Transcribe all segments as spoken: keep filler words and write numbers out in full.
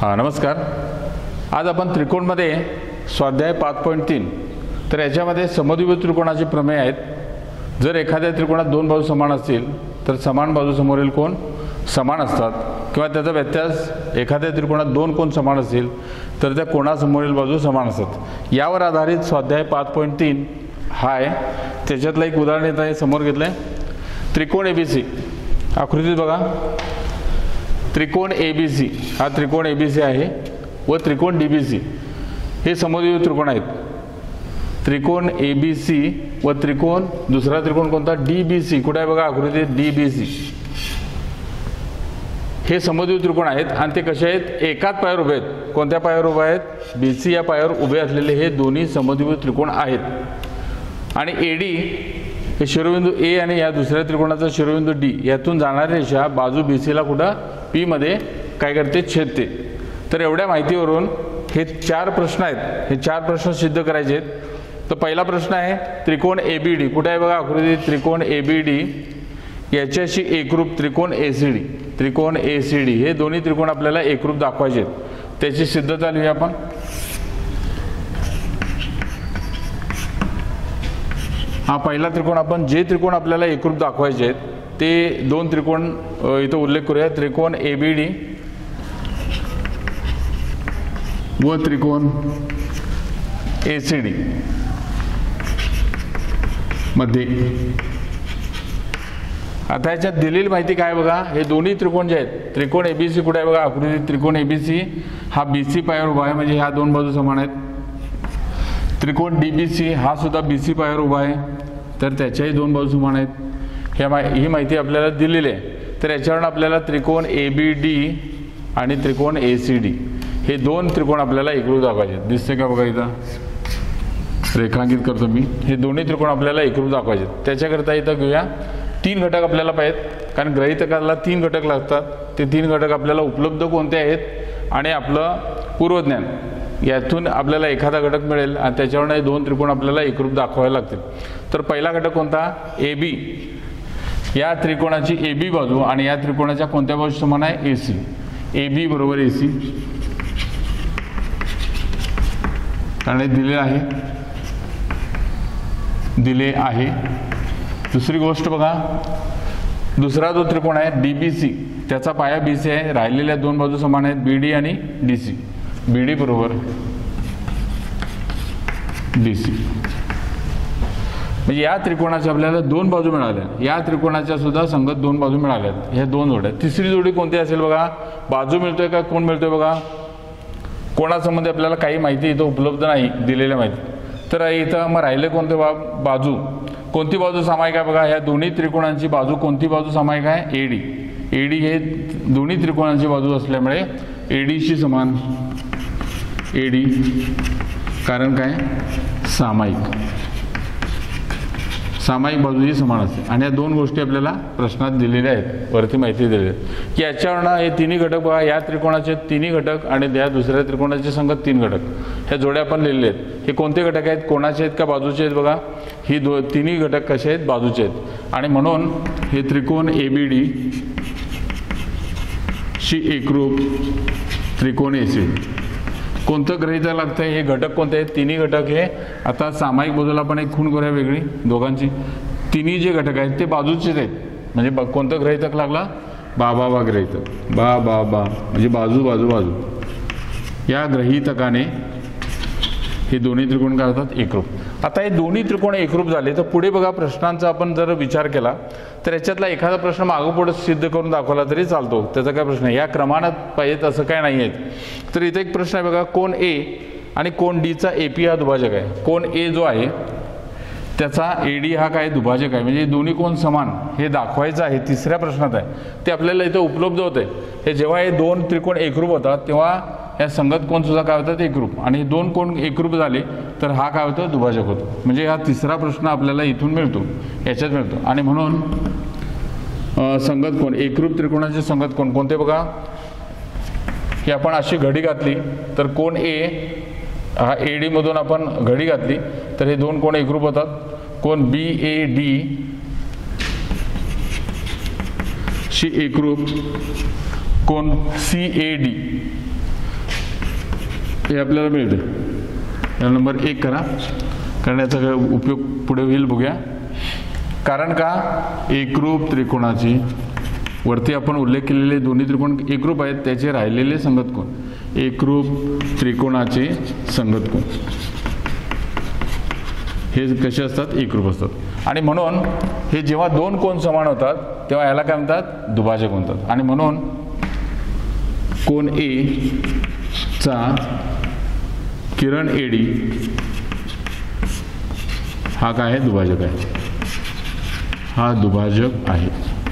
हां नमस्कार. आज आपण त्रिकोणमध्ये स्वाध्याय पाच पॉईंट तीन तर याच्यामध्ये समद्विभुज त्रिकोणाचे प्रमेय आहेत. जर एखाद्या त्रिकोणात दोन बाजू समान असतील तर समान बाजूसमोरील कोन समान असतात किंवा त्याचा व्यत्यास एखाद्या त्रिकोणात दोन कोन समान असतील तर त्या कोणासमोरील बाजू समान असतात. यावर आधारित स्वाध्याय पाच पॉईंट तीन हा आहे. त्याच्यातलं एक उदाहरण येतं आहे समोर घेतलं आहे. त्रिकोण ए बी सी आकृतीत बघा. त्रिकोण ए बी सी हा त्रिकोण ए बी सी आहे व त्रिकोण डी बी सी हे समद्विभुज त्रिकोण आहेत. त्रिकोण ए बी सी व त्रिकोण दुसरा त्रिकोण कोणता डी बी सी कुठे आहे बघा आकृतीत डी बी सी हे समद्विभुज त्रिकोण आहेत आणि ते कसे आहेत एकाच पायावर उभे आहेत. कोणत्या पायावर उभे आहेत बी सी या पायावर उभे असलेले हे दोन्ही समद्विभुज त्रिकोण आहेत. आणि ए डी हे शिरोबिंदू ए आणि या दुसऱ्या त्रिकोणाचा शिरोबिंदू डी यातून जाणारी रेषा बाजू बी सीला कुठं पी मध्ये काय करते छेदते. तर एवढ्या माहितीवरून हे चार प्रश्न आहेत. हे चार प्रश्न सिद्ध करायचे आहेत. तर पहिला प्रश्न आहे त्रिकोण ए बी डी कुठे आहे बघा आकृती त्रिकोण ए बी डी याच्याशी एकरूप त्रिकोण ए सी डी त्रिकोण ए सी डी हे दोन्ही त्रिकोण आपल्याला एकरूप दाखवायचे आहेत. त्याची सिद्धता लिहूया आपण. हा पहिला त्रिकोण आपण जे त्रिकोण आपल्याला एकरूप दाखवायचे आहेत ते दोन त्रिकोण इथं उल्लेख करूया. त्रिकोण ए बी डी व त्रिकोण ए सी डी मध्ये. आता याच्यात दिलेली माहिती काय बघा. हे दोन्ही त्रिकोण जे आहेत त्रिकोण ए बी सी कुठे आहे बघा आकृती त्रिकोण ए बी सी हा बी सी पायावर उभा आहे म्हणजे ह्या दोन बाजू समान आहेत. त्रिकोण डी बी सी हा सुद्धा बी सी पायावर उभा आहे तर त्याच्याही दोन बाजू समान आहेत. ह्या मा ही माहिती आपल्याला दिलेली आहे. तर याच्यावरून आपल्याला त्रिकोण ए बी डी आणि त्रिकोण ए सी डी हे दोन त्रिकोण आपल्याला एकरूप दाखवायचे. दिसते का बघा इथं रेखांकित करतो मी. हे दोन्ही त्रिकोण आपल्याला एकरूप दाखवायचे. त्याच्याकरता इथं घेऊया तीन घटक आपल्याला पाहिजेत कारण गृहीतकाला तीन घटक लागतात. ते तीन घटक आपल्याला उपलब्ध कोणते आहेत आणि आपलं पूर्वज्ञान यातून आपल्याला एखादा घटक मिळेल आणि त्याच्यावर दोन त्रिकोण आपल्याला एकरूप दाखवायला लागतील. तर पहिला घटक कोणता ए बी या त्रिकोणाची ए बी बाजू आणि या त्रिकोणाच्या कोणत्या बाजू समान आहे ए सी. ए बी बरोबर ए सी कारण हे दिले आहे दिले आहे. दुसरी गोष्ट बघा दुसरा जो त्रिकोण आहे डी बी सी त्याचा पाया बी सी आहे. राहिलेल्या दोन बाजू समान आहेत बी डी आणि डी सी. बी डी बरोबर डी सी म्हणजे या त्रिकोणाच्या आपल्याला दोन बाजू मिळाल्या. या त्रिकोणाच्या सुद्धा संगत दोन बाजू मिळाल्या. ह्या दोन जोड्या. तिसरी जोडी कोणती असेल बघा. बाजू मिळतोय का कोण मिळतोय बघा. कोणासंबंधी आपल्याला काही माहिती इथं उपलब्ध नाही दिलेल्या माहिती. तर इथं मग राहिले कोणते बा बाजू कोणती बाजू सामायिक आहे बघा. ह्या दोन्ही त्रिकोणांची बाजू कोणती बाजू सामायिक आहे ए डी. ए डी हे दोन्ही त्रिकोणांची बाजू असल्यामुळे ए डीशी समान ए डी कारण काय सामायिक सामायिक बाजू ही समान असते. आणि या दोन गोष्टी आपल्याला प्रश्नात दिलेल्या आहेत वरती माहिती दिलेली आहे की याच्यावरनं हे तिन्ही घटक बघा. या त्रिकोणाचे तिन्ही घटक आणि या दुसऱ्या त्रिकोणाचे संगत तीन घटक ह्या जोड्या आपण लिहिलेले आहेत. हे कोणते घटक आहेत कोणाचे आहेत का बाजूचे आहेत बघा. ही दो तिन्ही घटक कसे आहेत बाजूचे आहेत. आणि म्हणून हे त्रिकोण ए बी डी शी एकरूप त्रिकोण ए सी कोणतं गृहीत लागतं हे घटक कोणते आहेत तिन्ही घटक. हे आता सामायिक बाजूला आपण एक खूण करूया वेगळी दोघांची. तिन्ही जे घटक आहेत ते बाजूचेच आहेत म्हणजे ब कोणतं गृहीतक लागला बा बा बा गृहीतक बा बा बा म्हणजे बाजू बाजू बाजू. या गृहीतकाने हे दोन्ही त्रिकोण काय होतात एकरूप. आता हे दोन्ही त्रिकोण एकरूप झाले तर पुढे बघा प्रश्नांचा आपण जर विचार केला तर याच्यातला एखादा प्रश्न मागं पुढे सिद्ध करून दाखवला तरी चालतो. त्याचा काय प्रश्न आहे. या क्रमानं पाहिजेत असं काय नाही आहेत. तर इथे एक प्रश्न आहे बघा. कोण ए आणि कोण डीचा ए पी हा दुभाजक आहे. कोण ए जो आहे त्याचा ए डी हा काय दुभाजक आहे म्हणजे दोन्ही कोण समान हे दाखवायचं आहे. तिसऱ्या प्रश्नात आहे ते आपल्याला इथं उपलब्ध होते. हे जेव्हा हे दोन त्रिकोण एकरूप होतात तेव्हा या संगत कोण सुद्धा काय होतात एकरूप आणि दोन कोण एकरूप झाले तर हा काय होतं दुभाजक होतो. म्हणजे हा तिसरा प्रश्न आपल्याला इथून मिळतो याच्यात मिळतो. आणि म्हणून संगत कोण एकरूप त्रिकोणाचे संगत कोण कोणते बघा. ही आपण अशी घडी घातली तर कोण ए हा ए डी मधून आपण घडी घातली तर हे दोन कोण एकरूप होतात. कोण बी ए डी शी एकरूप कोण सी ए डी हे आपल्याला मिळते. या नंबर एक करा, कारण याचा काय उपयोग पुढे होईल बघूया. कारण का एकरूप त्रिकोणाची वरती आपण उल्लेख केलेले दोन्ही त्रिकोण एकरूप आहेत, त्याचे राहिलेले संगत कोण. एकरूप त्रिकोणाचे संगत कोण हे कसे असतात, एकरूप असतात. आणि म्हणून हे जेव्हा दोन कोण समान होतात तेव्हा याला काय म्हणतात, दुभाजक म्हणतात. आणि म्हणून कोण ए चा किरण एडी हा काय आहे, दुभाजक आहे. हा दुभाजक आहे.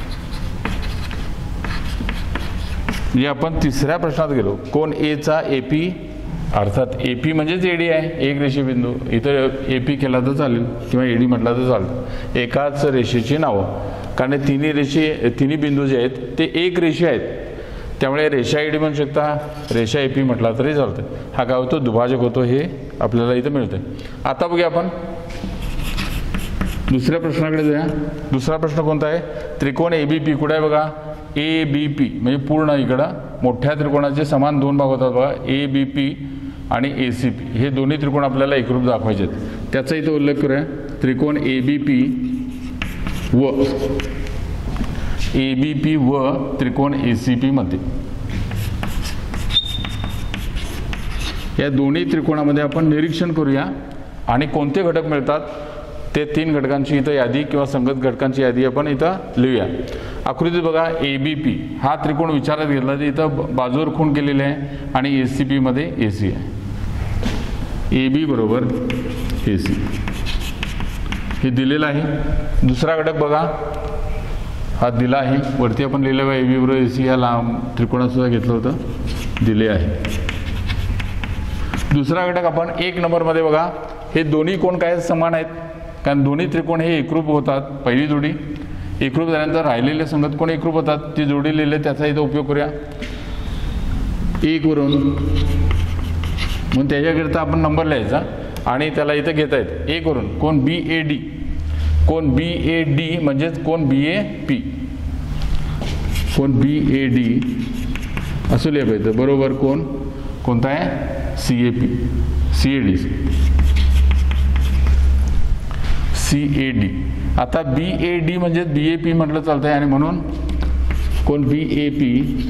म्हणजे आपण तिसऱ्या प्रश्नात गेलो. कोण ए चा एपी, अर्थात एपी म्हणजेच एडी आहे, एक रेषे बिंदू. इथं एपी केला तर चालेल किंवा एडी म्हटला तर चालतं. एकाच रेषेची नावं, कारण तिन्ही रेषे तिन्ही बिंदू जे आहेत ते एक रेषे आहेत, त्यामुळे रेषा एडी म्हणू शकता, रेषा एपी म्हटला तरी चालतं. हा काय होतो, दुभाजक होतो. हे आपल्याला इथं मिळतं. आता बघूया आपण दुसऱ्या प्रश्नाकडे जाऊया. दुसरा प्रश्न कोणता आहे, त्रिकोण एबीपी कुठे आहे बघा. ए बी पी म्हणजे पूर्ण इकडं मोठ्या त्रिकोणाचे समान दोन भाग होतात बघा, ए बी पी आणि ए सी पी. हे दोन्ही त्रिकोण आपल्याला एकरूप दाखवायचे आहेत. त्याचा इथं उल्लेख करूया. त्रिकोण ए बी पी व ए बी पी व त्रिकोण ए सी पी मध्ये, या दोन्ही त्रिकोणामध्ये आपण निरीक्षण करूया आणि कोणते घटक मिळतात ते तीन घटकांची इथं यादी किंवा संगत घटकांची यादी आपण इथं लिहूया. आकृतीत बघा, ए बी पी हा त्रिकोण विचारात घेतला तर इथं बाजूवर खूण केलेले आहे आणि ए सी पी मध्ये ए सी आहे. ए बी बरोबर ए सी हे दिलेलं आहे. दुसरा घटक बघा, हा दिला आहे वरती आपण लिहिलं बघा, ए बी बरोबर ए सी या लांब त्रिकोणात सुद्धा घेतलं होतं, दिले आहे. दुसरा घटक आपण एक नंबरमध्ये बघा, हे दोन्ही कोण काय समान आहेत, कारण दोन्ही त्रिकोण हे एकरूप होतात. पहिली जोडी एकरूप झाल्यानंतर राहिलेले संगत कोण एकरूप होतात, ती जोडी लिहिले, त्याचा इथं उपयोग करूया. एक वरून म्हणून त्याच्याकरिता आपण नंबर लिहायचा आणि त्याला इथं घेता येतं. एक वरून कोण बी ए डी, कोण बी ए डी म्हणजेच कोण बी ए पी, कोण बी ए डी असं लिहा पाहिजे. बरोबर कोण कोणता आहे, C A P, C A D, C A D. आता बी ए डी म्हणजे बी ए पी म्हटलं चालतं आहे आणि म्हणून कोण बी ए पी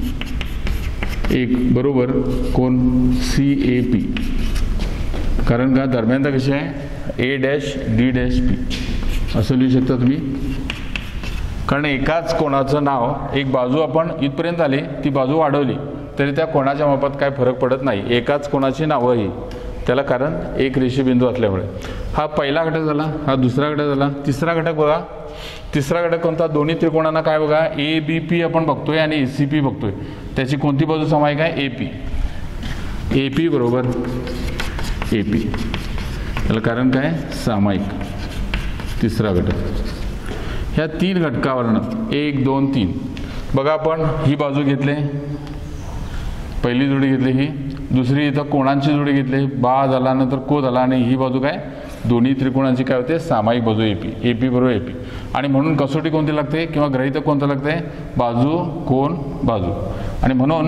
एक बरोबर कोण सी ए पी. कारण का दरम्यानचा कशी आहे, A dash D dash P असं लिहू शकता तुम्ही. कारण एकाच कोणाचं नाव, एक बाजू आपण इथपर्यंत आली, ती बाजू वाढवली तरी त्या कोणाच्या मापात काय फरक पडत नाही. एकाच कोणाची नावं ही, त्याला कारण एक रेषे बिंदू असल्यामुळे. हा पहिला घटक झाला. हा दुसरा घटक झाला. तिसरा घटक बघा, तिसरा घटक कोणता, दोन्ही त्रिकोणांना काय बघा, ए बी पी आपण बघतोय आणि ए सी पी बघतोय, त्याची कोणती बाजू सामायिक आहे, ए पी. ए पी बरोबर ए पी, त्याला कारण काय, सामायिक. तिसरा घटक ह्या तीन घटकावरनं एक दोन तीन बघा, आपण ही बाजू घेतली, पहिली जोडी घेतली, ही दुसरी इथं कोणांची जोडी घेतली, बा झाला नंतर को झाला आणि ही बाजू काय, दोन्ही त्रिकोणांची काय होते, सामायिक बाजू ए पी. ए पी बरोबर ए पी. आणि म्हणून कसोटी कोणती लागते किंवा गृहीतक कोणतं लागते, बाजू कोण बाजू. आणि म्हणून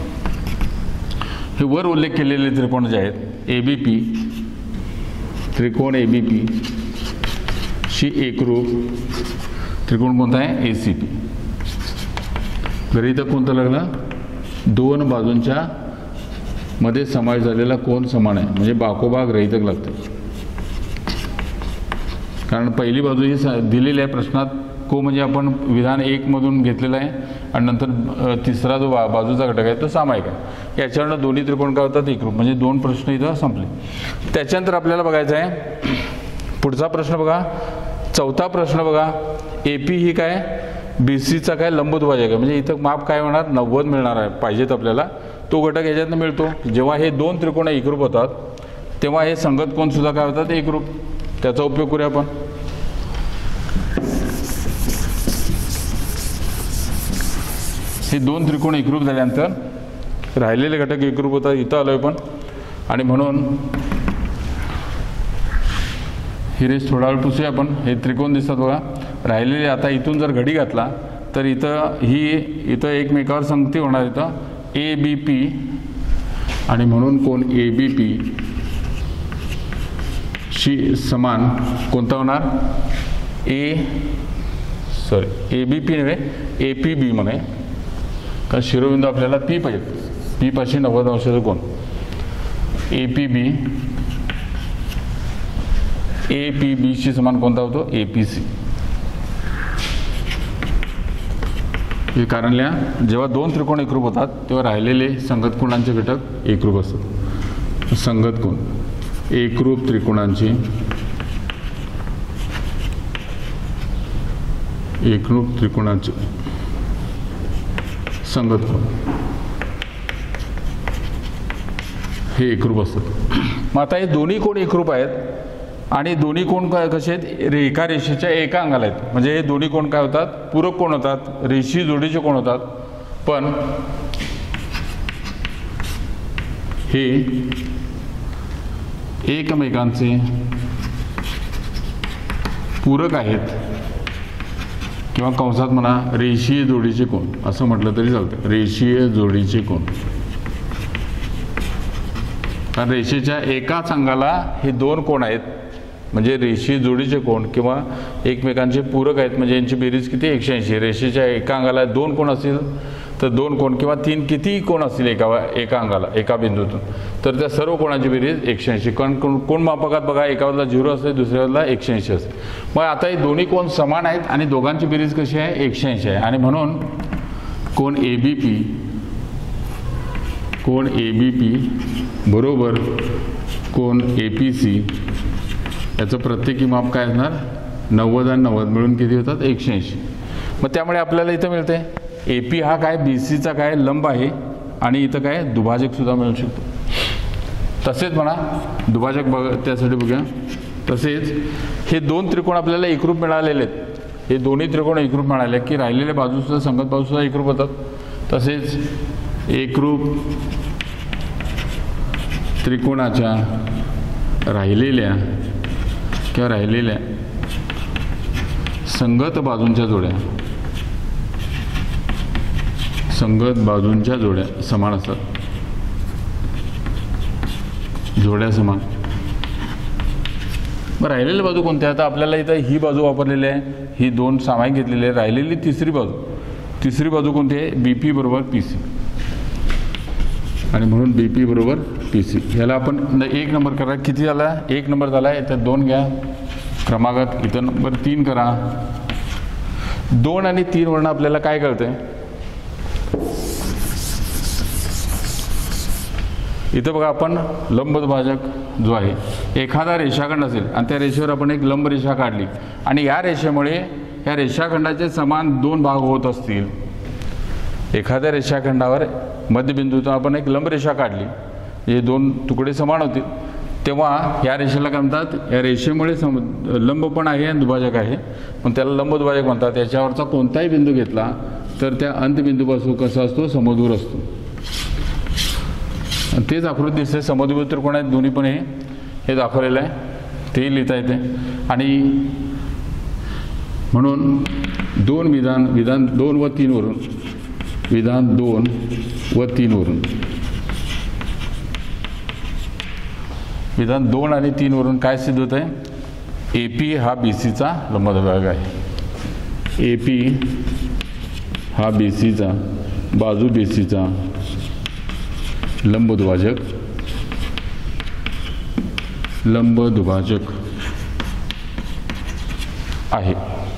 हे वर उल्लेख केलेले त्रिकोण जे आहेत, ए बी पी, त्रिकोण ए बी पी शी एकरूप त्रिकोण कोणता आहे, ए सी पी. गृहीतक कोणतं लागलं, दोन बाजूंच्या मध्ये समावेश झालेला कोण समान आहे, म्हणजे बाकोबा गृहीतक लागते. कारण पहिली बाजू ही दिलेली आहे प्रश्नात, को म्हणजे आपण विधान एक मधून घेतलेला आहे आणि नंतर तिसरा जो बा बाजूचा घटक आहे तो सामायिक आहे. याच्यावरनं दोन्ही त्रिकोण काय होतात, एकरूप. म्हणजे दोन प्रश्न इथं संपले. त्याच्यानंतर आपल्याला बघायचं आहे पुढचा प्रश्न बघा, चौथा प्रश्न बघा. ए पी ही काय, बी सीचा काय लंबदुभाजक आहे, म्हणजे इथं माप काय होणार, नव्वद मिळणार आहे पाहिजेत आपल्याला. तो घटक याच्यातनं मिळतो. जेव्हा हे दोन त्रिकोण एकरूप होतात तेव्हा हे संगत कोण सुद्धा काय होतात, एकरूप. त्याचा उपयोग करूया आपण. हे दोन त्रिकोण एकरूप झाल्यानंतर राहिलेले घटक एकरूप होतात. इथं आलोय पण, आणि म्हणून ही रेस थोडा वेळ पुसूया आपण. हे त्रिकोण दिसतात बघा राहिलेले. आता इथून जर घडी घातला तर इथं ही इथं एकमेकावर संगती होणार. इथं ए बी पी आणि म्हणून कोण ए बी पी शी समान कोणता होणार ए सॉरी ए बी पी नव्हे ए पी बी म्हणे, कारण शिरोबिंदू आपल्याला पी पाहिजे, पी पाशी नव्वद अंशाचा कोण A P B A P बी शी समान कोणता होतो ए पी सी. हे कारण लिहा, जेव्हा दोन त्रिकोण एकरूप होतात तेव्हा राहिलेले संगत कोणांचे घटक एकरूप असतात. संगत कोण एकरूप त्रिकोणांचे एकरूप त्रिकोणांचे संगत कोण हे एकरूप असतात. मग आता हे दोन्ही कोण एकरूप आहेत आणि दोन्ही कोण काय कसे आहेत एका रेषेच्या एका अंगाला आहेत, म्हणजे हे दोन्ही कोण काय होतात पूरक कोण होतात, रेषीय जोडीचे कोण होतात. पण हे एकमेकांचे पूरक आहेत किंवा कंसात म्हणा रेषीय जोडीचे कोण असं म्हटलं तरी चालतं. रेषीय जोडीचे कोण, कारण रेषेच्या एकाच अंगाला हे दोन कोण आहेत, म्हणजे रेषीय जोडीचे कोण किंवा एकमेकांचे पूरक आहेत, म्हणजे यांची बेरीज किती एकशे ऐंशी. रेषेच्या एका अंगाला दोन कोण असतील तर दोन कोण किंवा तीन कितीही कोण असतील एका एका अंगाला एका बिंदूतून, तर त्या सर्व कोणाची बेरीज एकशे ऐंशी. कारण कोण कोण मापकात बघा, एका बाजूला झिरो असते दुसऱ्या बाजूला एकशे ऐंशी असते. मग आता हे दोन्ही कोण समान आहेत आणि दोघांची बेरीज कशी आहे एकशे ऐंशी आहे. आणि म्हणून कोण ए बी पी कोण ए बी पी बरोबर कोण ए पी सी याचं प्रत्येकी माप काय असणार नव्वद आणि नव्वद मिळून किती होतात एकशे ऐंशी. मग त्यामुळे आपल्याला इथं मिळते ए पी हा काय बी सीचा काय लंब आहे आणि इथं काय दुभाजक सुद्धा मिळू शकतो. तसेच म्हणा दुभाजक बघ त्यासाठी बघूया. तसेच हे दोन त्रिकोण आपल्याला एकरूप मिळालेले आहेत, हे दोन्ही त्रिकोण एकरूप मिळाले की राहिलेल्या बाजूसुद्धा संगत बाजूसुद्धा एकरूप होतात. तसेच एकरूप त्रिकोणाच्या राहिलेल्या किंवा राहिलेल्या संगत बाजूंच्या जोड्या संगत बाजूंच्या जोड्या समान असतात. जोड्या समान. मग राहिलेली बाजू कोणत्या, आता आपल्याला इथं ही बाजू वापरलेली आहे, ही दोन सामायिक घेतलेली आहे. राहिलेली तिसरी बाजू तिसरी बाजू कोणती आहे बी पी बरोबर पी सी, आणि म्हणून बी पी बरोबर पी सी. ह्याला आपण एक नंबर करा. किती झाला एक नंबर झाला, इथं दोन घ्या क्रमागत, इथं नंबर तीन करा. दोन आणि तीन वरून आपल्याला काय कळतंय, इथं बघा आपण लंबदुभाजक जो आहे एखादा रेषाखंड असेल आणि त्या रेषेवर आपण एक लंब रेषा काढली आणि या रेषेमुळे या रेषाखंडाचे समान दोन भाग होत असतील. एखाद्या रेषाखंडावर मध्यबिंदूतून आपण एक लंब रेषा काढली, हे दोन तुकडे समान होतील, तेव्हा या रेषेला काय म्हणतात, या रेषेमुळे सम लंब पण आहे आणि दुभाजक आहे पण त्याला लंबदुभाजक म्हणतात. याच्यावरचा कोणताही बिंदू घेतला तर त्या अंतबिंदूपासून कसा असतो समदूर असतो. तेच आकृती दिसते. समद्विभुज त्रिकोण आहेत दोन्ही पण, हे हे दाखवलेलं आहे ते लिहिता येते. आणि म्हणून दोन विधान विधान दोन व तीन वरून विधान दोन व तीन वरून विधान दोन आणि तीन वरून काय सिद्ध होत आहे, ए पी हा बी सीचा लंबदुभाजक आहे. ए पी हा बी सीचा बाजू बी सीचा लंबदुभाजक लंबदुभाजक आहे.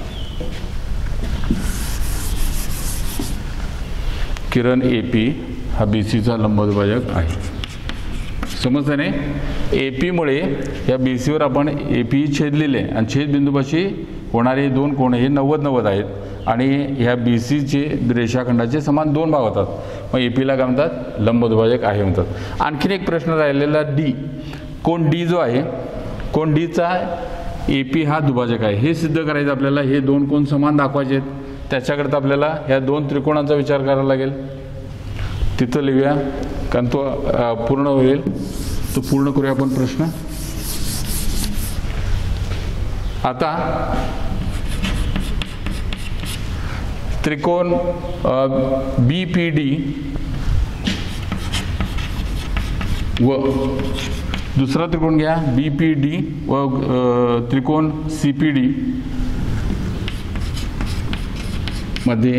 किरण ए पी हा बी सीचा लंबदुभाजक आहे. समजतं नाही. ए पीमुळे या बी सीवर आपण ए पी छेदलेले आहे आणि छेदबिंदूपाशी होणारे दोन कोण हे नव्वद नव्वद आहेत आणि ह्या बी सीचे रेषाखंडाचे समान दोन भाग होतात. मग ए पीला काय म्हणतात लंबदुभाजक आहे म्हणतात. आणखीन एक प्रश्न राहिलेला डी. कोण डी जो आहे कोण डीचा ए पी हा दुभाजक आहे हे सिद्ध करायचं आपल्याला. हे दोन कोण समान दाखवायचे आहेत, त्याच्याकरता आपल्याला ह्या दोन त्रिकोणांचा विचार करावा लागेल. तिथं लिहूया कारण तो पूर्ण होईल. तो पूर्ण करूया आपण प्रश्न. आता त्रिकोण बी पी डी व दुसरा त्रिकोण घ्या बी पी डी व अ, त्रिकोण सी पी डी मध्ये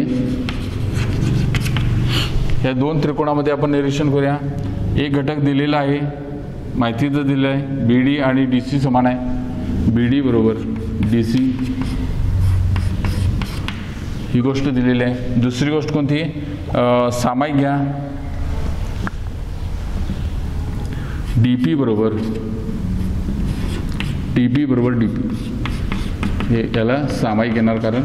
या दोन त्रिकोणामध्ये आपण निरीक्षण करूया. एक घटक दिलेला आहे, माहितीचं दिलं आहे, बी डी आणि डी सी समान आहे. बी डी बरोबर डी सी ही गोष्ट दिलेली आहे. दुसरी गोष्ट कोणती? अ, सामायिक घ्या. डी पी बरोबर डी पी बरोबर डी पी हे याला सामायिक येणार, कारण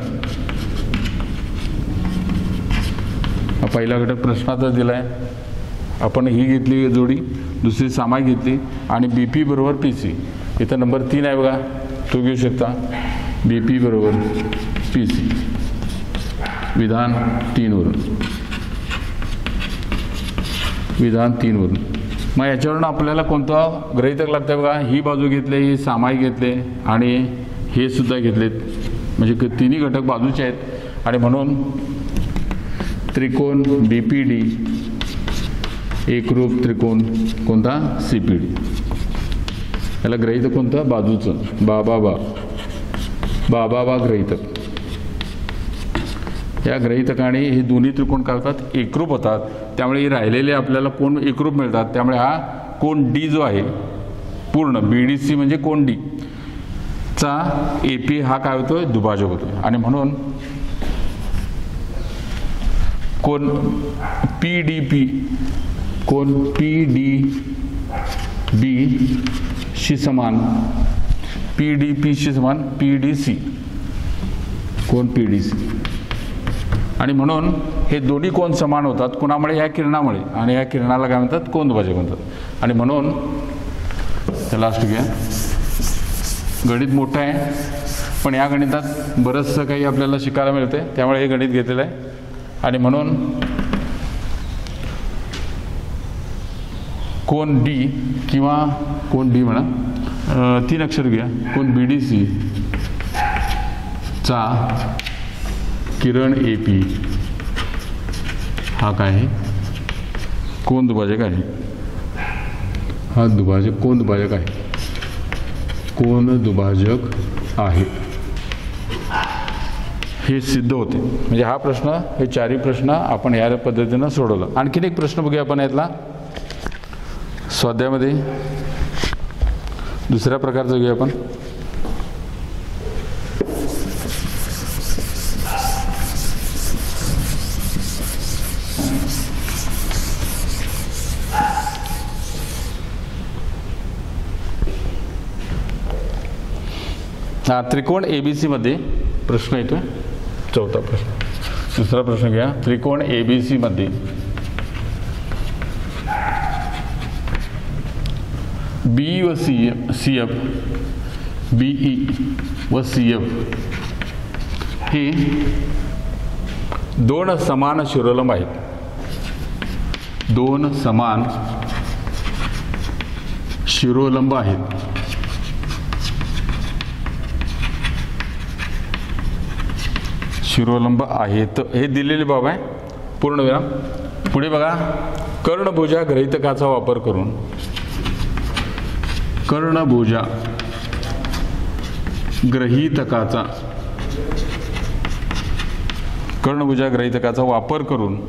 हा पहिला घटक प्रश्नातच दिला आहे. आपण ही घेतली जोडी, दुसरी सामायिक घेतली आणि बी पी बरोबर पी सी. इथं नंबर तीन आहे बघा, तो घेऊ शकता. बी पी बरोबर पी सी विधान तीनवरून विधान तीनवरून मग याच्यावरून आपल्याला कोणतं गृहीतक लागतं बघा. ही बाजू घेतली, ही सामायिक घेतले आणि हे सुद्धा घेतलेत, म्हणजे तिन्ही घटक बाजूचे आहेत आणि म्हणून त्रिकोण बी पी डी एकरूप त्रिकोण कोणता? C P D. याला गृहीतक कोणतं? बाजूचं. बा बा बा बा बा बा गृहीतक. या गृहीतकाने हे दोन्ही त्रिकोण काय होतात? एकरूप होतात. त्यामुळे हे राहिलेले आपल्याला कोण एकरूप मिळतात. त्यामुळे हा कोण डी जो आहे पूर्ण बी डी सी म्हणजे कोण डी चा ए पी हा काय होतोय? दुभाजक होतोय. आणि म्हणून कोण पी डी पी कोण पी डी बी शी समान पी डी पी शी समान पी डी सी कोण पी डी सी. आणि म्हणून हे दोन्ही कोण समान होतात कोणामुळे? या किरणामुळे. आणि या किरणाला काय म्हणतात? कोन दुभाजक म्हणतात. आणि म्हणून लास्ट घ्या. गणित मोठं आहे, पण या गणितात बरंचसं काही आपल्याला शिकायला मिळते, त्यामुळे हे गणित घेतलेलं आहे. आणि म्हणून कोण डी किंवा कोण डी म्हणा, तीन अक्षर घ्या. कोण बी डी सी चा किरण ए पी हा काय आहे? कोण दुभाजक आहे. हा दुभाजक कोण दुभाजक आहे. कोण दुभाजक आहे हे सिद्ध होते. म्हणजे हा प्रश्न, हे चारही प्रश्न आपण या पद्धतीनं सोडवलं. आणखीन एक प्रश्न बघूया आपण यातला स्वाध्यायामध्ये. दुसऱ्या प्रकारचं घेऊया आपण. हा त्रिकोण एबीसी मध्ये प्रश्न येतोय. चौथा प्रश्न. दुसरा प्रश्न घ्या. त्रिकोण एबीसी मध्ये बी व सी सी एफ बीई व सी एफ हे दोन समान शिरोलंब आहेत. दोन समान शिरोलंब आहेत. शिरोलंब आहेत हे दिलेले बाब आहे. पूर्ण विराम. पुढे बघा. कर्णभुजा गृहीतकाचा वापर करून कर्णभुजा गृहीतकाचा कर्णभुजा गृहीतकाचा वापर करून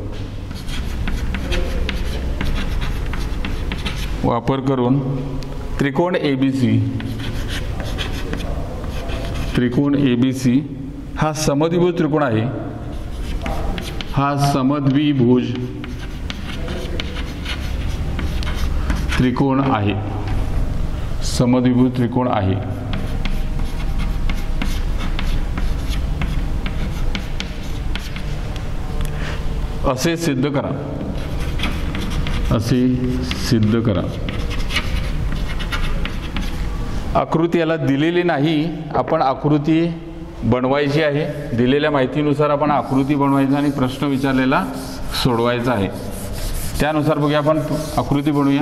वापर करून त्रिकोण एबीसी त्रिकोण एबीसी हा समद्विभुज त्रिकोण आहे. हा समद्विभुज त्रिकोण आहे. समद्विभुज त्रिकोण आहे. असे सिद्ध करा. असे सिद्ध करा. आकृती याला दिलेली नाही, आपण आकृती बनवायची आहे. दिलेल्या माहितीनुसार आपण आकृती बनवायची आणि प्रश्न विचारलेला सोडवायचा आहे. त्यानुसार बघूया आपण आकृती बनवूया.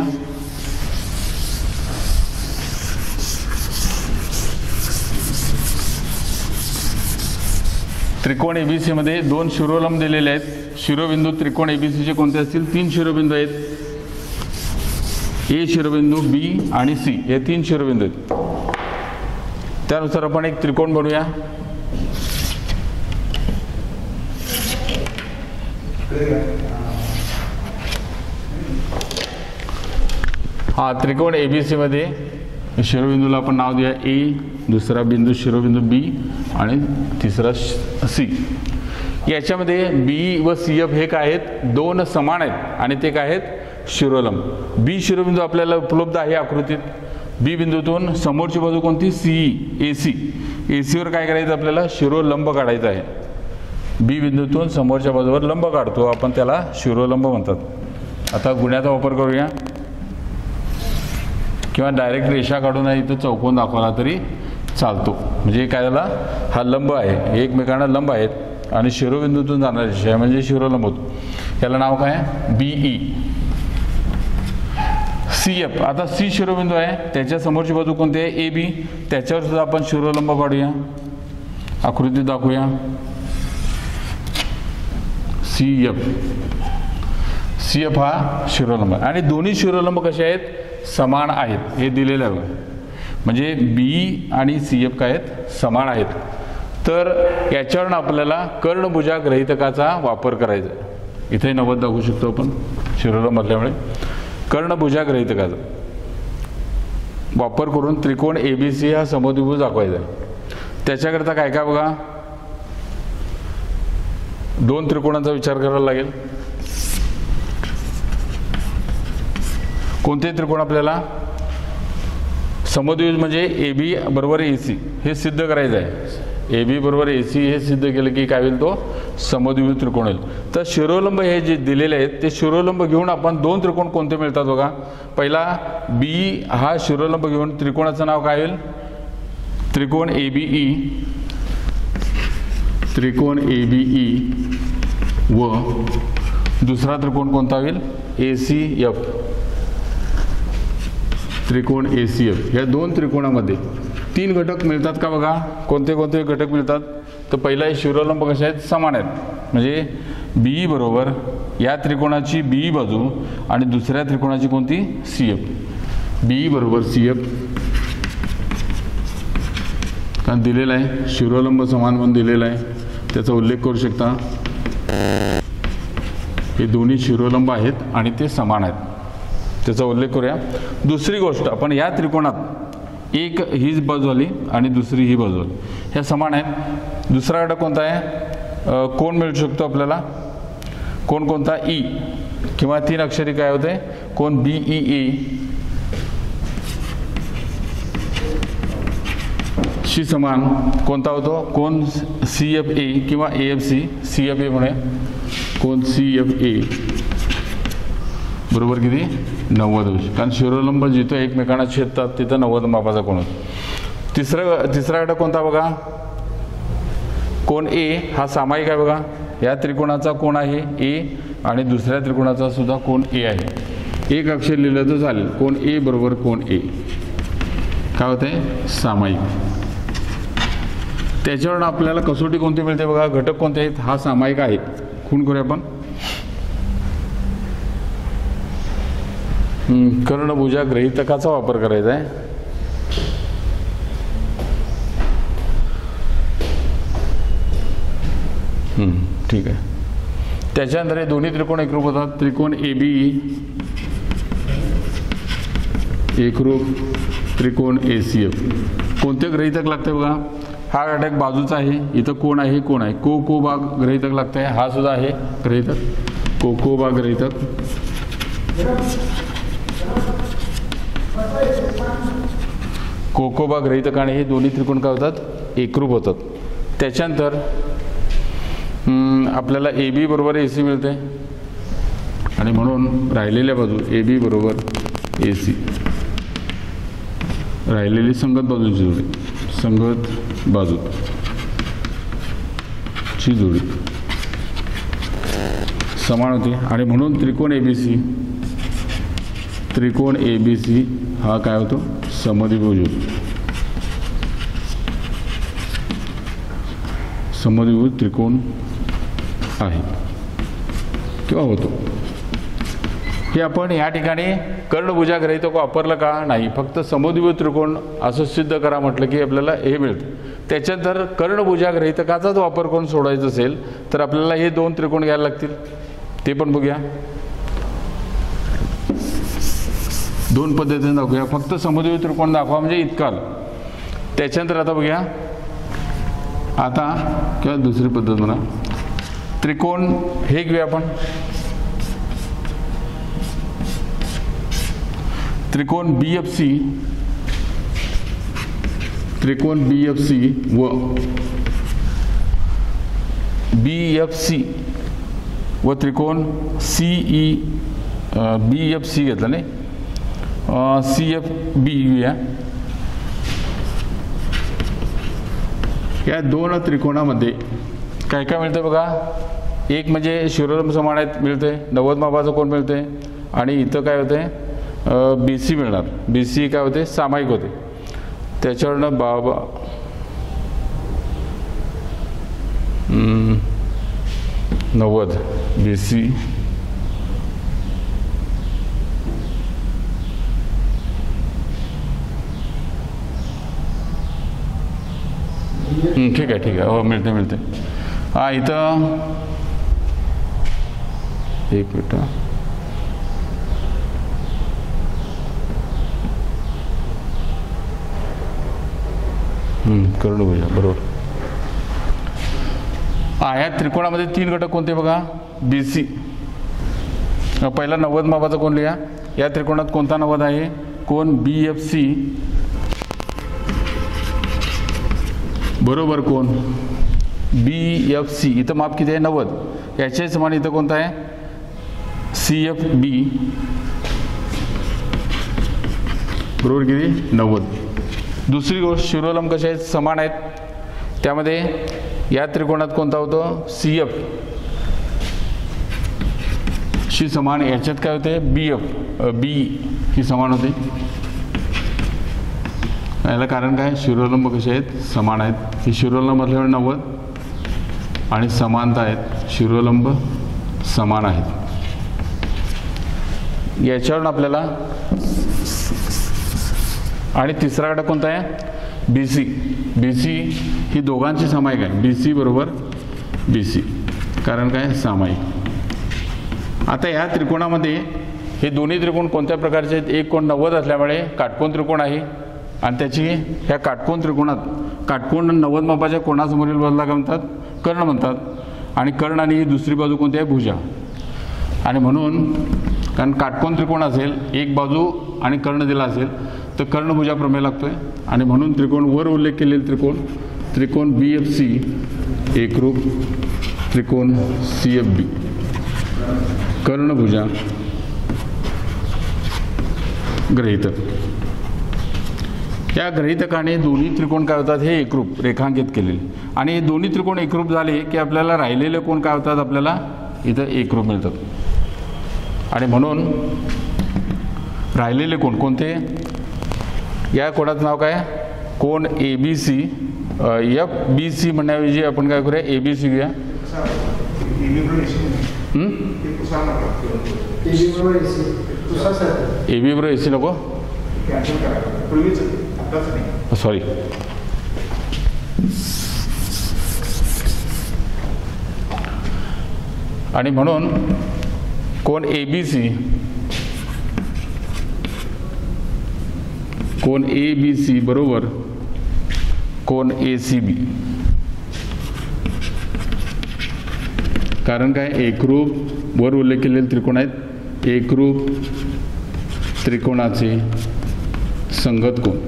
त्रिकोण एबीसी मध्ये दोन शिरोलंब दिलेले आहेत. शिरोबिंदू त्रिकोण एबीसीचे कोणते असतील? तीन शिरोबिंदू आहेत. ए शिरोबिंदू, बी आणि सी हे तीन शिरोबिंदू आहेत. त्यानुसार आपण एक त्रिकोण बनवूया. हा त्रिकोण एबीसी मध्ये शिरोबिंदूला आपण नाव देऊया ए, दुसरा बिंदू शिरोबिंदू बी आणि तिसरा सी. याच्यामध्ये बी व सी एफ हे काय आहेत, दोन समान आहेत आणि ते काय आहेत, शिरोलंब. बी शिरोबिंदू आपल्याला उपलब्ध आहे आकृतीत. बी बिंदूतून समोरची बाजू कोणती, सी, ए सी. ए सीवर काय करायचं आपल्याला, शिरोलंब काढायचा आहे. बी बिंदूतून समोरच्या बाजूवर लंब काढतो आपण, त्याला शिरोलंब म्हणतात. आता गुण्याचा वापर करूया किंवा डायरेक्ट रेषा काढून इथं चौकोन दाखवला तरी चालतो. म्हणजे काय झाला, हा लंब आहे, हे एकमेकांना लंब आहेत आणि शिरोबिंदूतून जाणारी रेषा आहे म्हणजे शिरोलंब होतो. याला नाव काय, बीई. सी एफ, आता सी शिरोबिंदू आहे, त्याच्या समोरची बाजू कोणती आहे, ए बी. त्याच्यावर सुद्धा आपण शिरोलंब काढूया, आकृतीत दाखवूया. सी एफ, सी एफ हा शिरोलंब आहे आणि दोन्ही शिरोलंब कसे आहेत, समान आहेत. हे दिलेलं आहे म्हणजे बी आणि सी एफ काय आहेत, समान आहेत. तर याच्यावरून आपल्याला कर्णभुजा गृहीतकाचा वापर करायचा आहे. इथे नव्वद दाखवू शकतो आपण शिरोलंब असल्यामुळे. कर्णभुजा गृहीतकाचा वापर करून त्रिकोण एबीसी हा समद्विभुज दाखवायचा आहे. त्याच्याकरता काय काय बघा, दोन त्रिकोणांचा विचार करायला लागेल. कोणते त्रिकोण आपल्याला, समद्विभुज म्हणजे ए बी बरोबर ए सी हे सिद्ध करायचं आहे. ए बी बरोबर ए सी हे सिद्ध केलं की काय होईल, तो समद्विभुज त्रिकोण होईल. तर शिरोलंब हे जे दिलेले आहेत ते शिरोलंब घेऊन आपण दोन त्रिकोण कोणते मिळतात बघा. पहिला बी हा शिरोलंब घेऊन त्रिकोणाचं नाव काय होईल, त्रिकोण ए बी ई, त्रिकोण ए बी ई व दुसरा त्रिकोण कोणता होईल, ए सी एफ, त्रिकोण ए सी एफ. या दोन त्रिकोणामध्ये तीन घटक मिळतात का बघा. कोणते कोणते घटक मिळतात, तर पहिला शिरोलंब कसे आहेत, समान आहेत. म्हणजे बी बरोबर या त्रिकोणाची बी बाजू आणि दुसऱ्या त्रिकोणाची कोणती, सी एफ. बी बरोबर सी एफ कारण दिलेला आहे, शिरोलंब समान म्हणून दिलेला आहे, त्याचा उल्लेख करू शकता. हे दोन्ही शिरोलंब आहेत आणि ते समान आहेत, त्याचा उल्लेख करूया. दुसरी गोष्ट, आपण या त्रिकोणात एक हीच बाजू आली आणि दुसरी ही बाजू आली, ह्या समान आहेत. दुसरा घटक कोणता आहे, कोण मिळू शकतो आपल्याला, कोण कोणता, ई किंवा तीन अक्षरी काय होते, कोण बी ई ए शी समान कोणता होतो, कोण सी एफ ए किंवा A F C. C F A मुळे कोण सी एफ ए बरोबर किती, नव्वद अंश. कारण शिरोलंब जिथं एकमेकांना छेदतात तिथं नव्वद मापाचा कोण होतो. तिसरं तिसरा घटक कोणता बघा, कोण ए हा सामायिक आहे बघा. या त्रिकोणाचा कोण आहे ए आणि दुसऱ्या त्रिकोणाचा सुद्धा कोण ए आहे. एक अक्षर लिहिलं तर चालेल, कोण ए बरोबर कोण ए काय होते, सामायिक. त्याच्यावरून आपल्याला कसोटी कोणती मिळते बघा, घटक कोणते आहेत, हा सामायिक आहे. खूण करूया आपण. कर्णभुजा गृहीतकाचा वापर करायचा आहे. ठीक आहे. त्याच्यानंतर हे दोन्ही त्रिकोण एकरूप होतात. त्रिकोण ए बी एकरूप, त्रिकोण ए सी एफ. कोणते गृहीतक लागते बघा, हा घटक बाजूचा आहे, इथं कोण आहे, कोण आहे, को को बा गृहीतक लागते. हा सुद्धा आहे गृहीतक, को को बा गृहीतक. कोकोबा गृहीतकाने हे दोन्ही त्रिकोण काय होतात, एकरूप होतात. त्याच्यानंतर आपल्याला ए बी बरोबर ए सी मिळते आणि म्हणून राहिलेल्या बाजू ए बी बरोबर ए सी, राहिलेली संगत बाजूची जोडी, संगत बाजू ची जोडी समान होती आणि म्हणून त्रिकोण ए बी सी, त्रिकोण ए बी सी हा काय होतो, समद्विभुज होतो. समद्विभुज त्रिकोण आहे किंवा होतो. हे आपण या ठिकाणी कर्णभुजा गृहीतक वापरलं का नाही, फक्त समद्विभुज त्रिकोण असं सिद्ध करा म्हटलं की आपल्याला हे मिळतं. त्याच्यानंतर कर्णभुजा गृहीतकाचाच वापर करून सोडायचं असेल तर आपल्याला हे दोन त्रिकोण घ्यायला लागतील, ते पण बघूया. दोन पद्धतीने दाखवूया. फक्त समद्विभुज त्रिकोण दाखवा म्हणजे इतका. त्याच्यानंतर आता बघूया, आता किंवा दुसरी पद्धत म्हणा, त्रिकोण हे घेऊया आपण. त्रिकोण बी एफ सी, त्रिकोण बी एफ सी व बी एफ सी व त्रिकोण C E B F C घेतलं नाही, सी एफ बी घेऊया. या दोन त्रिकोणामध्ये काय काय मिळतं बघा. एक म्हणजे शिरोलंब समान आहेत मिळते, नव्वद मापाचा कोण मिळते, आणि इथं काय होते बी सी मिळणार. बी सी काय होते सामायिक होते. त्याच्यावरनं बाबा नव्वद बी सी ठीक आहे ठीक आहे हो मिळते मिळते. हां इथं एक मिनिट. कर्णभुजा बरोबर. हा या त्रिकोणामध्ये तीन घटक कोणते बघा. बी सी, पहिला नव्वद मापाचा कोण लिहा. या त्रिकोणात कोणता नव्वद आहे, कोण बी एफ सी बरोबर कोण बी एफ सी. इथं माप किती आहे नव्वद. याच्या समान इथं कोणता आहे सी एफ बी बरोबर किती नव्वद. दुसरी गोष्ट शिरोलंब कसे आहेत समान आहेत. त्यामध्ये या त्रिकोणात कोणता होतो सी एफ शी समान. याच्यात काय होते बी एफ बी ही समान होते. याला कारण काय शिरोलंब कसे आहेत समान आहेत. ही शिरोलंब असल्यामुळे नव्वद आणि समानता आहेत, शिरोलंब समान आहेत. याच्यावरून आपल्याला आणि तिसरा घटक कोणता आहे बी सी. बी सी ही दोघांची सामायिक आहे. बी सी बरोबर बी सी कारण काय सामायिक. आता या त्रिकोणामध्ये हे दोन्ही त्रिकोण कोणत्या प्रकारचे आहेत. एक कोण नव्वद असल्यामुळे काटकोन त्रिकोण आहे आणि त्याची ह्या काटकोन त्रिकोणात काटकोन नव्वद मापाच्या कोणासमोरील बाजूला काय म्हणतात कर्ण म्हणतात. आणि कर्ण आणि ही दुसरी बाजू कोणती आहे भुजा. आणि म्हणून कारण काटकोन त्रिकोण असेल एक बाजू आणि कर्ण दिला असेल तर कर्णभुजा प्रमेय लागतोय. आणि म्हणून त्रिकोण वर उल्लेख केलेले त्रिकोण त्रिकोण बी एफ सी एकरूप, त्रिकोण सी एफ बी कर्णभुजा गृहीतक. या गृहीतकाने दोन्ही त्रिकोण काय होतात हे एकरूप रेखांकित केलेले. आणि हे दोन्ही त्रिकोण एकरूप झाले की आपल्याला राहिलेले कोण काय होतात आपल्याला इथं एकरूप मिळतात. आणि म्हणून राहिलेले कोण कोणते या कोणाचं नाव काय कोण A B C. F B C म्हणण्याऐवजी आपण काय करूया ए बी सी घेऊया. ए बी बरोबर ए सी नको सॉरी. आणि म्हणून कोण ए बी सी कोण ए बी सी बरोबर कोण ए सी बी. कारण काय एकरूप वर उल्लेख केलेले त्रिकोण आहेत. एकरूप त्रिकोणाचे संगत कोण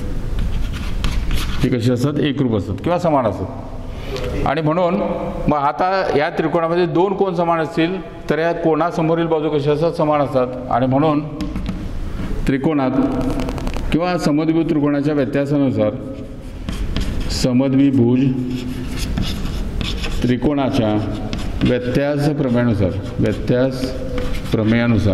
हे कसे असतात एकरूप असतात किंवा समान असतात. आणि म्हणून मग आता या त्रिकोणामध्ये दोन कोण समान असतील तर या कोणासमोरील बाजू कशा असतात समान असतात. आणि म्हणून त्रिकोणात किंवा समद्विभुज त्रिकोणाच्या व्यत्यासानुसार समद्विभुज त्रिकोणाच्या व्यत्यास प्रमेयानुसार व्यत्यास प्रमेयानुसार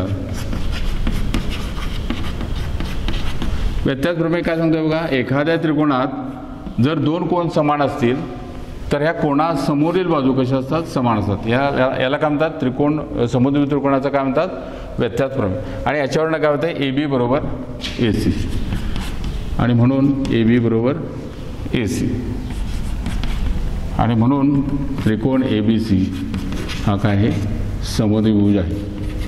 व्यत्यास प्रमेय काय सांगतोय बघा. एखाद्या त्रिकोणात जर दोन कोण समान असतील तर ह्या कोणासमोरील बाजू कशा असतात, समान असतात. या या- याला काय म्हणतात, त्रिकोण समद्विभुज त्रिकोणाचं काय म्हणतात, व्यत्यास प्रमेय. आणि याच्यावरनं काय होतं, ए बी बरोबर ए सी. आणि म्हणून ए बी बरोबर ए सी. आणि म्हणून त्रिकोण ए बी सी हा काय आहे, समद्विभुज आहे.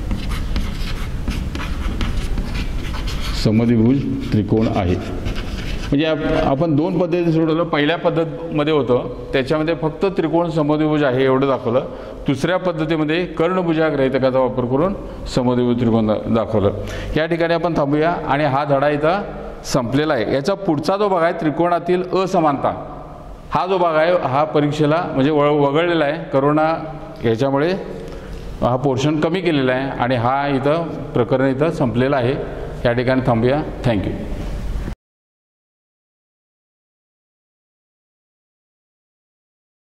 समद्विभुज त्रिकोण आहे. म्हणजे आप- आपण दोन पद्धती सोडवलं. पहिल्या पद्धतीमध्ये होतं त्याच्यामध्ये फक्त त्रिकोण समद्विभुज आहे एवढं दाखवलं. दुसऱ्या पद्धतीमध्ये कर्णभुजा ग्रहितकाचा वापर करून समद्विभुज त्रिकोण दा दाखवलं. या ठिकाणी आपण थांबूया आणि हा धडा इथं संपलेला आहे. याचा पुढचा जो भाग आहे त्रिकोणातील असमानता, हा जो भाग आहे हा परीक्षेला म्हणजे वळ वगळलेला आहे. करोना याच्यामुळे हा पोर्शन कमी केलेला आहे आणि हा इथं प्रकरण इथं संपलेला आहे. या ठिकाणी थांबूया. थँक्यू.